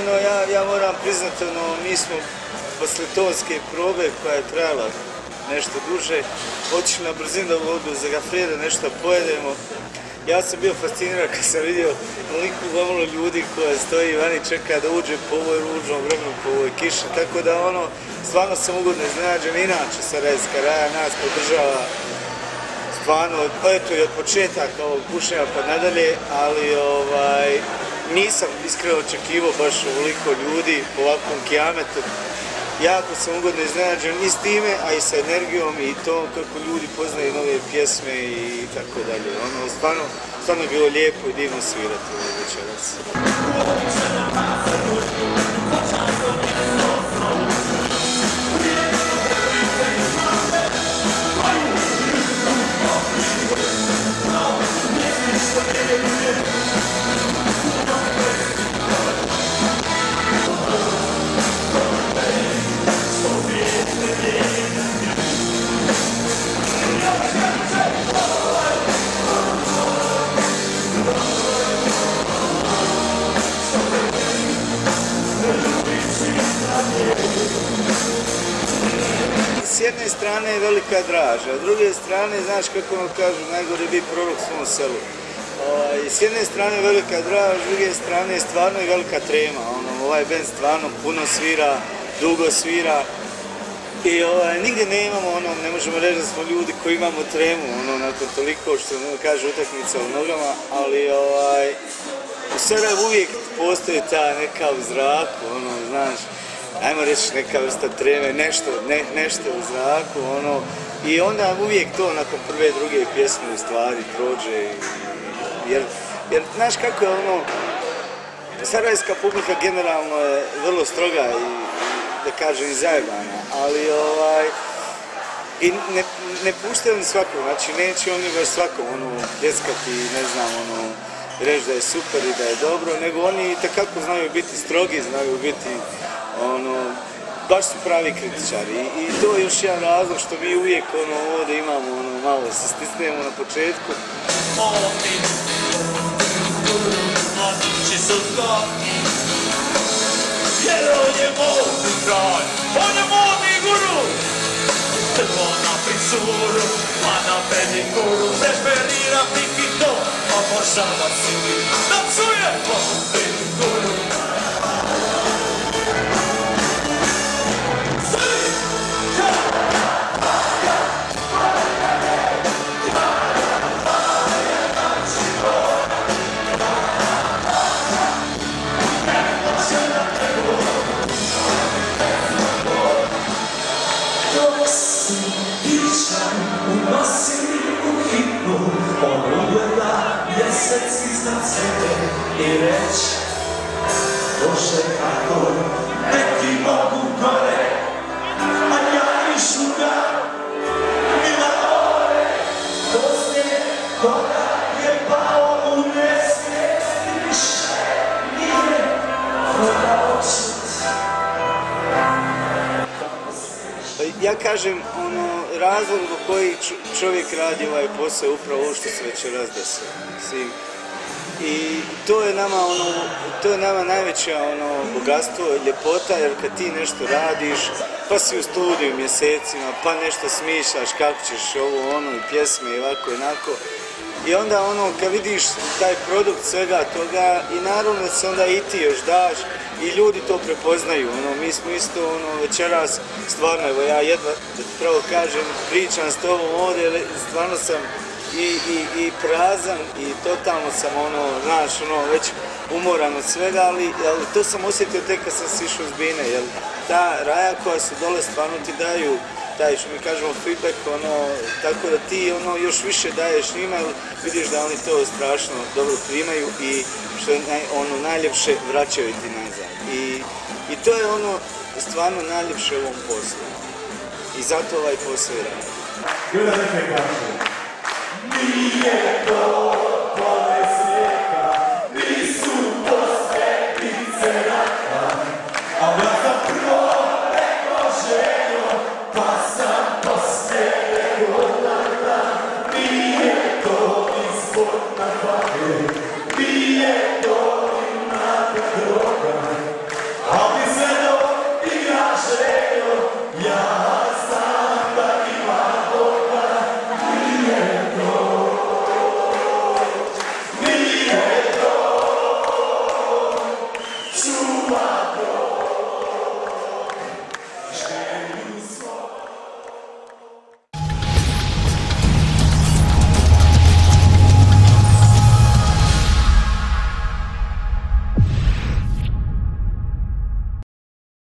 ja moram priznati, mi smo posle tonske probe koja je trajala nešto duže, otišli na brzinu da vodu za gafre, da nešto pojedemo. Ja sam bio fasciniran kad sam vidio veliku gomilu ljudi koja stoji vani čeka da uđe po ovoj ružnom vremenu, po ovoj kiši, tako da stvarno sam ugodno iznenađen. Inače Sarajevska raja nas podržava stvarno, eto i od početaka ovog pušenja pa nadalje, ali nisam iskreno očekivao baš ovoliko ljudi po ovakvom kijametu. Jako sam ugodno iznenađen i s time, a i sa energijom i to kako ljudi poznaju nove pjesme i tako dalje. Stvarno je bilo lijepo i divno svirati večeras. S jedne strane je velika draža, a s druge strane, znaš kako ono kažu, najgore biti prorok svom selu. S jedne strane je velika draža, s druge strane je stvarno i velika trema. Ovaj band stvarno puno svira, dugo svira i nigdje ne imamo, ne možemo reći da smo ljudi koji imamo tremu, nakon toliko što kaže utakmica u nogama, ali u Sarajevu uvijek postoji ta neka u zraku, znaš, ajmo reći neka vrsta treme, nešto u zraku, i onda uvijek to nakon prve, druge pjesme u stvari prođe, jer znaš kako je sarajevska publika generalno je vrlo stroga i da kažem i zajebana, ali i ne puštaju ni svakog, znači neće oni baš svakom pljeskati, ne znam, reći da je super i da je dobro, nego oni itekako znaju biti strogi, znaju biti baš su pravi kritičari i to je još jedan razlog što mi uvijek ovdje imamo malo se stisnemo na početku. Jer on je modni kralj, on je modni guru. Prvo na frizuru, pa na pedikuru, preferira pikito, a pošava si da čuje modni guru. Mjesec iznad sebe i reći Bože kako neki mogu gore, a ja išu ga mila more. Poslije toga je pao u nesvijest i više nije prodao čut. Ja kažem, razlog do koji čovjek radi ovaj posao je upravo ovo što se večeras desilo. I to je nama najveće bogatstvo, ljepota, jer kad ti nešto radiš, pa si u studiju mjesecima, pa nešto smišljaš kako ćeš ovo, i pjesme i ovako i onako. I onda kad vidiš taj produkt svega toga i naravno da se onda i ti još daš i ljudi to prepoznaju. Mi smo isto večeras, stvarno, evo ja jedva, da ti pravo kažem, pričam s tobom ovdje, stvarno sam i prazan i totalno sam znaš, već umoran od svega, ali to sam osjetio tek kad sam si išao s bine, jer ta raja koja su dole stvarno ti daju taj, što mi kažemo, feedback, tako da ti još više daješ njima, vidiš da oni to strašno dobro primaju i što je najljepše vraćaju ti nazad. I to je stvarno najljepše u ovom poslu. I zato ovaj posao je radi. Nije to